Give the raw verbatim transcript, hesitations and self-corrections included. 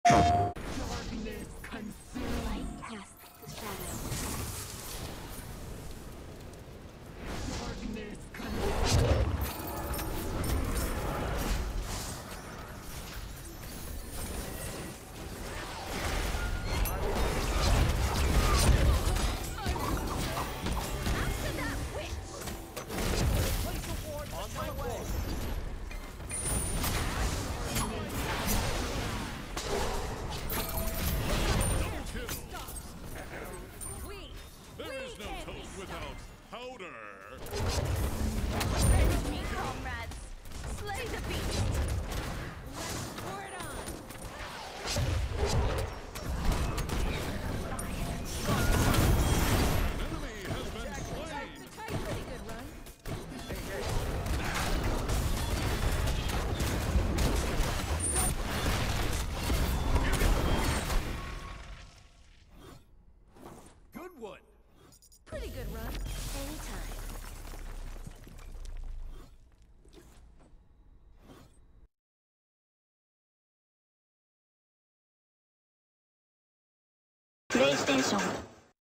Darkness consume. Light casts the shadow. Darkness consume. Without powder. Ready me, comrades. Slay the beast. Let's pour it on. An enemy has been slain. The tight, pretty good run. Good one. Pretty good run. Anytime. PlayStation